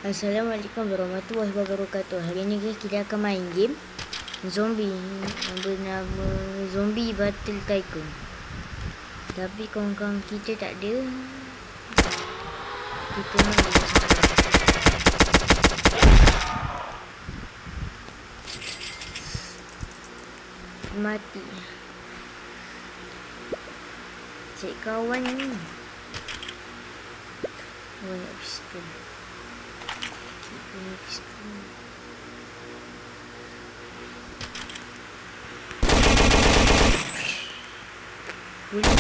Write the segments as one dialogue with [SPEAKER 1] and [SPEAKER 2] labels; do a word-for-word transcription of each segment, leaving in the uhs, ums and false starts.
[SPEAKER 1] Assalamualaikum warahmatullahi wabarakatuh. Hari ni guys, kita akan main game zombie yang bernama Zombie Battle Tycoon. Tapi kawan-kawan kita tak ada. Kita main mati. Cik kawan ni. Oh, nak pistol. Ini pistol. Boleh.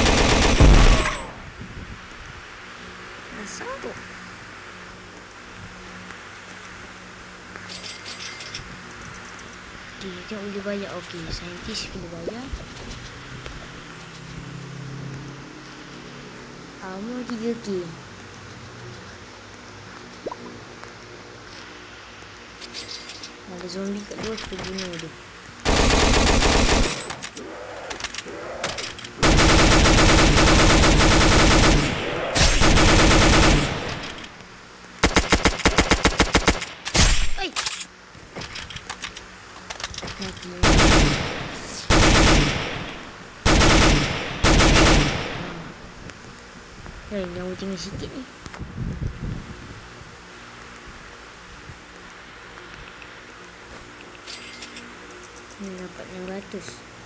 [SPEAKER 1] Asal tu. Okey, dia boleh bayar. Okey, saintis boleh bayar. Armor tiga K. Ada zombie kat luar, kita bunuh dia. Oi. Mati. Eh, nyawa tinggal sikit ni. Ni dapat enam ratus.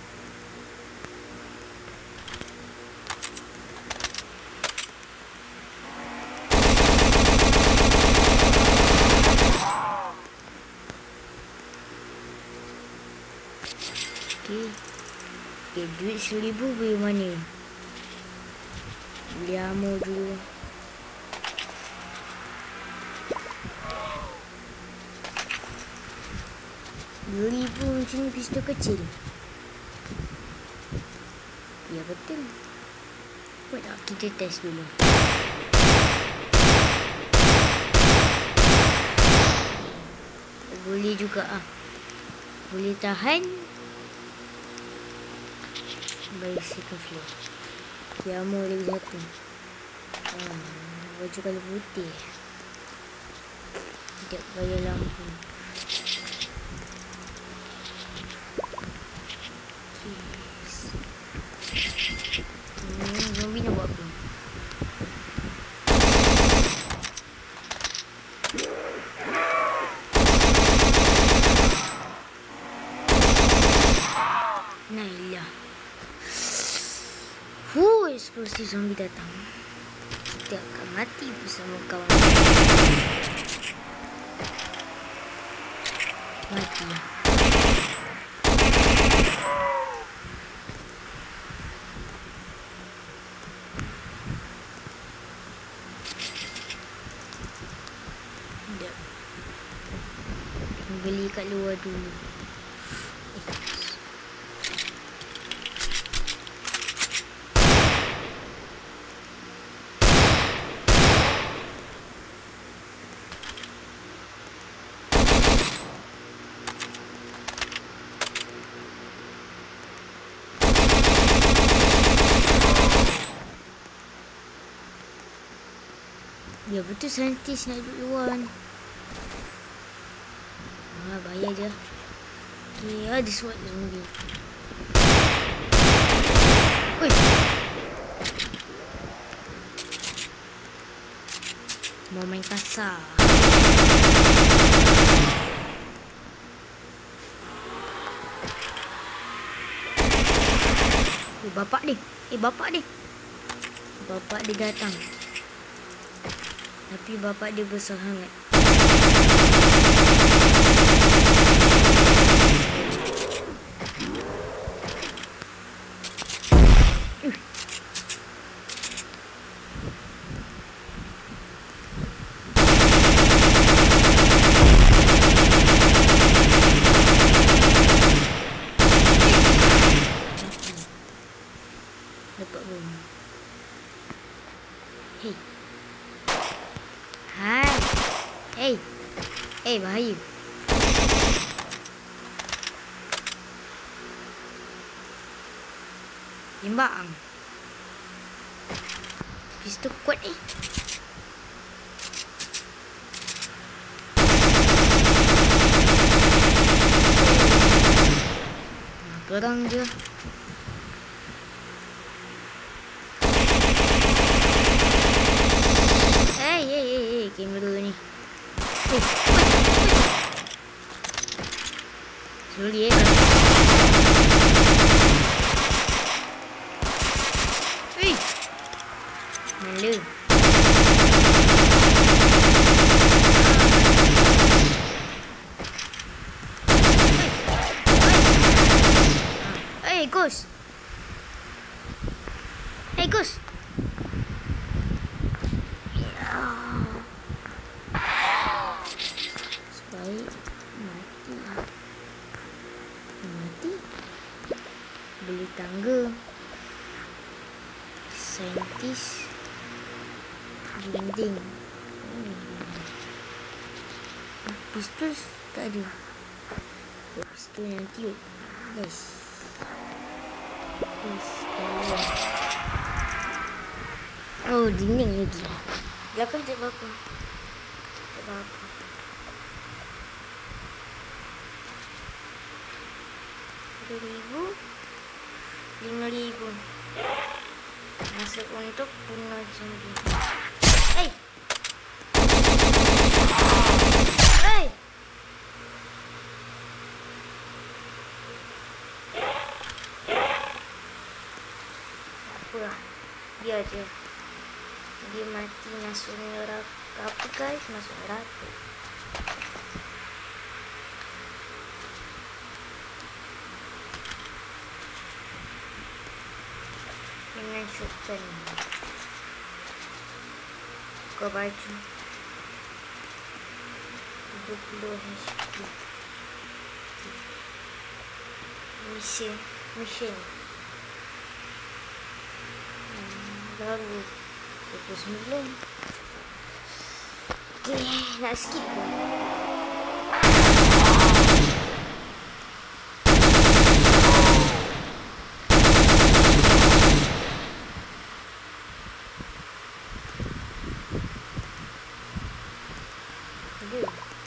[SPEAKER 1] Okey. Okey, duit seribu beli mana? Beli armor dulu. dua ribu macam ni pistol kecil. Ya betul. Buat tak kita test dulu. Boleh juga ah. Boleh tahan. Baik, second floor. Kiamu lagi satu. Ah, baju kalau putih. Tidak bayar lampu. Hmm, zombie nak buat apa? Nailah. Huh, eksplosif zombie datang. Kita akan mati bersama kawan. Mati. Sekejap. Beli kat luar dulu. Ya betul, saintis nak duduk luar kan. Ah, bayar je. Okay, ada SWAT zombie. Oi. Mau main kasar. Eh, bapak dia. Eh, bapak dia. Bapak dia datang. Tapi bapak dia besar sangat. Uh. Dapat bom. Hei. Hai. Hey. Hey, bahaya. Timbang. Pistol kuat ni. Seorang je. Hei, hei, hei, hei, kamera ni. Hei, slowly eh. Hei, mana? Hey, Gus. Hey, Gus. Sebaik mati. Mati. Beli tangga. Saintis. Dinding. Hmm. Pistol tak ada. Pistol nanti. Yes. Oh, dinding lagi. Belakang tak apa-apa. Tak apa-apa. Dua ribu. Lima ribu. Masuk untuk bunuh zombie. Hei! Hei! Apalah. Biar je. Dia mati masuk neraka. Apa guys? Masuk neraka. Dengan shotgun. Buka baju. dua puluh H P. Mission. Mission. Baru dua puluh sembilan. Okay, nak skip pun. Ada.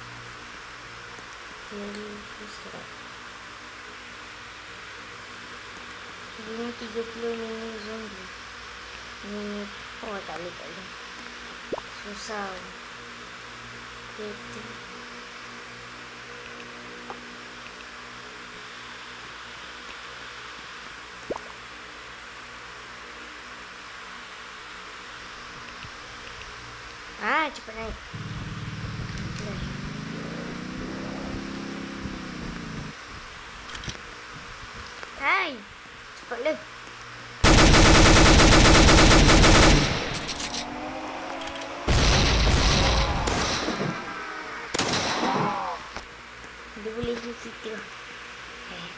[SPEAKER 1] Jadi, surat. Ini tiga puluh mini zombie. Ini oh tak boleh tak boleh. Susah. Itu. Ah, cepat naik. Hai, cepatlah. Dia boleh hit kita. Eh.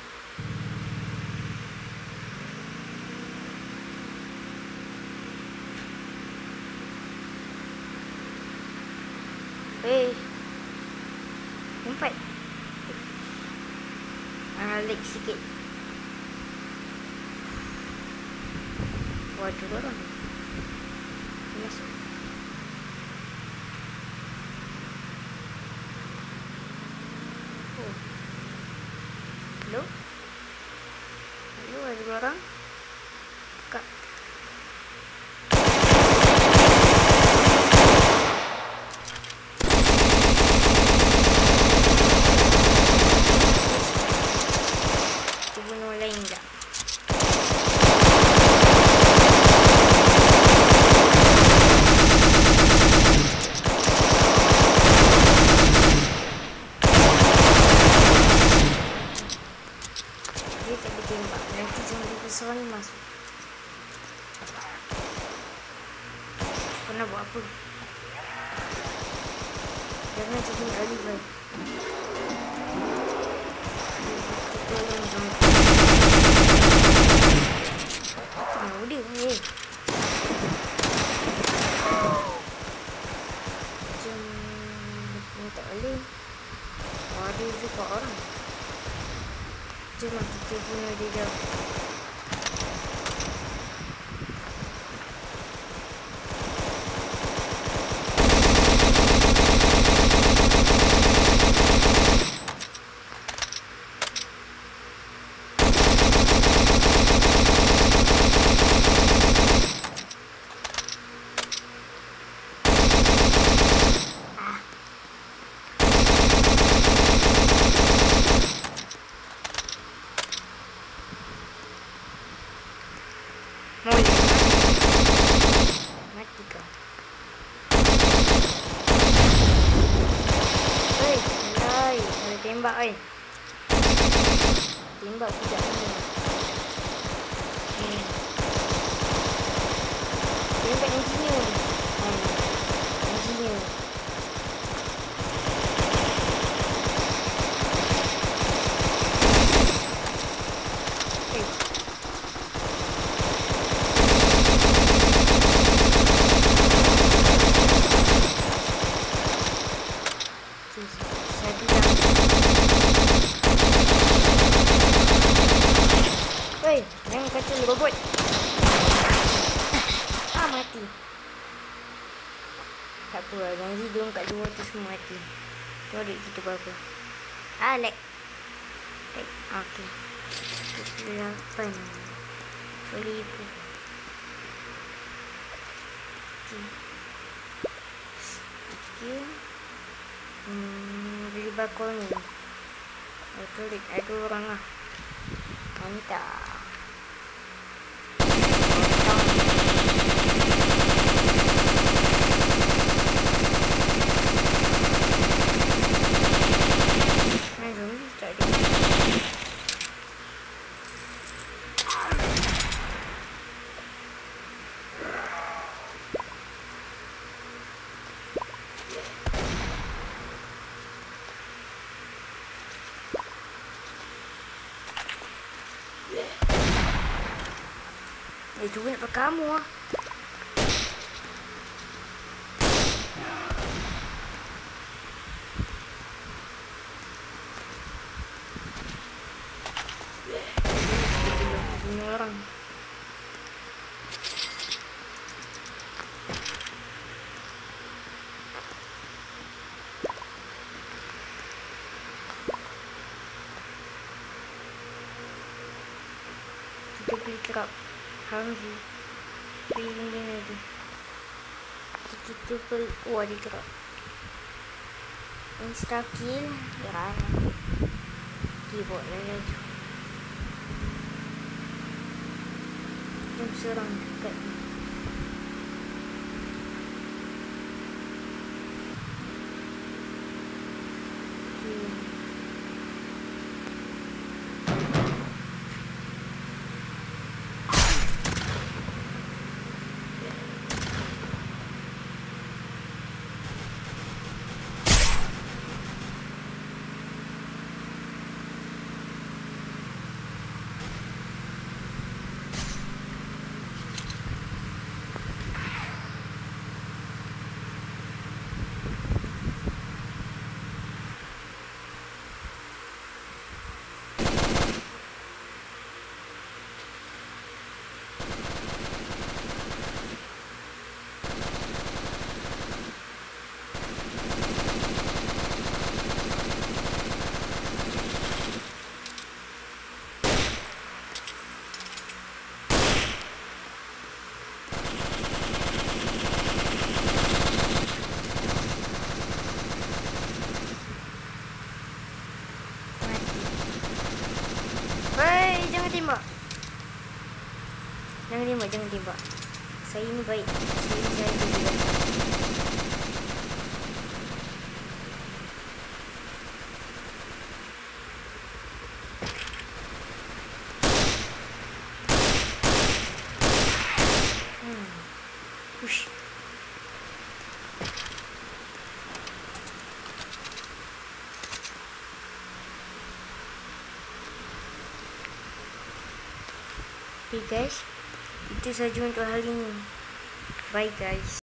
[SPEAKER 1] Eh. Empat. Ah, lag sikit. Waduh orang. Masuk. Halo? Halo, ada orang? Kak. Bunuh lain tak? Nanti zombie besar ni masuk. Kau nak buat apa? Jangan jadi Oliver. Tolong zombie. Ah, udah ni. Jom ni tak boleh. Ada juga orang. Jom kita bunuh dia jauh. tembak budak ni. Hmm. Dia kat engineer ni. Hmm. Engineer. Eh. Satu dah. Woi, jangan kacau robot. Ah, mati. Tak apa lah, janji dia orang kat luar tu semua mati. Tu adik kita berapa. Ah, lag. Lag, okey. lapan. Seribu. Okey. Okey. Hmm, beli bakul ni. Betul, ada orang lah. Mantap. Eh, juga nak pakai kamu lah. Ini orang. Kita beli truk. Hungry. Feeling dia lagi. Kita perlu. Oh, ada truk. Insta kill. Ya. Keyboard lah lagi. Jom serang dekat ni. Tembak. Jangan tembak, jangan tembak. Saya ni baik. Saya ni saya juga. Hmm. Ush. Okay guys, itu saja untuk hari ini. Bye guys.